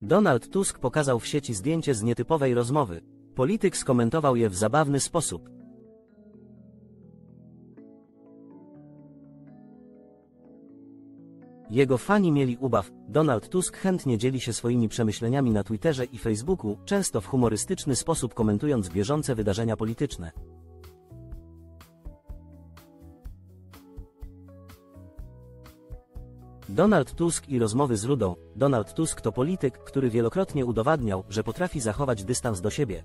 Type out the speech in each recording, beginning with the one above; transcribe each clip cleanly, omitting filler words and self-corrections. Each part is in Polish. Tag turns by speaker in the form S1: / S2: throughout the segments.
S1: Donald Tusk pokazał w sieci zdjęcie z nietypowej rozmowy. Polityk skomentował je w zabawny sposób. Jego fani mieli ubaw. Donald Tusk chętnie dzieli się swoimi przemyśleniami na Twitterze i Facebooku, często w humorystyczny sposób komentując bieżące wydarzenia polityczne. Donald Tusk i rozmowy z Rudą. Donald Tusk to polityk, który wielokrotnie udowadniał, że potrafi zachować dystans do siebie.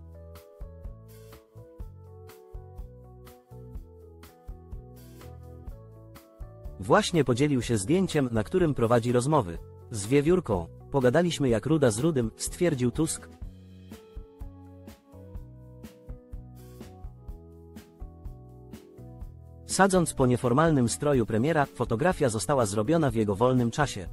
S1: Właśnie podzielił się zdjęciem, na którym prowadzi rozmowy z wiewiórką. Pogadaliśmy jak Ruda z Rudym, stwierdził Tusk. Sadząc po nieformalnym stroju premiera, fotografia została zrobiona w jego wolnym czasie.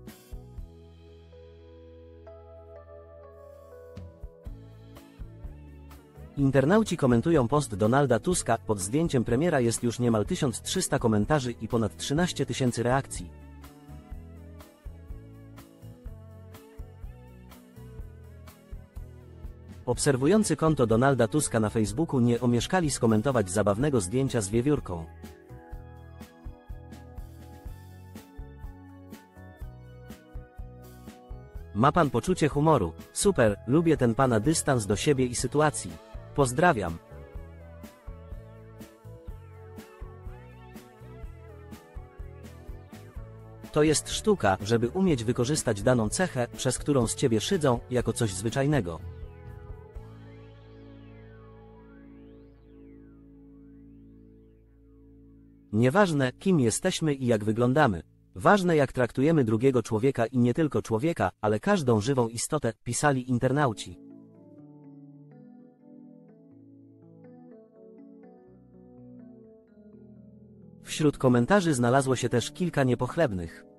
S1: Internauci komentują post Donalda Tuska. Pod zdjęciem premiera jest już niemal 1300 komentarzy i ponad 13 000 reakcji. Obserwujący konto Donalda Tuska na Facebooku nie omieszkali skomentować zabawnego zdjęcia z wiewiórką. Ma pan poczucie humoru. Super, lubię ten pana dystans do siebie i sytuacji. Pozdrawiam. To jest sztuka, żeby umieć wykorzystać daną cechę, przez którą z ciebie szydzą, jako coś zwyczajnego. Nieważne, kim jesteśmy i jak wyglądamy. Ważne, jak traktujemy drugiego człowieka i nie tylko człowieka, ale każdą żywą istotę, pisali internauci. Wśród komentarzy znalazło się też kilka niepochlebnych.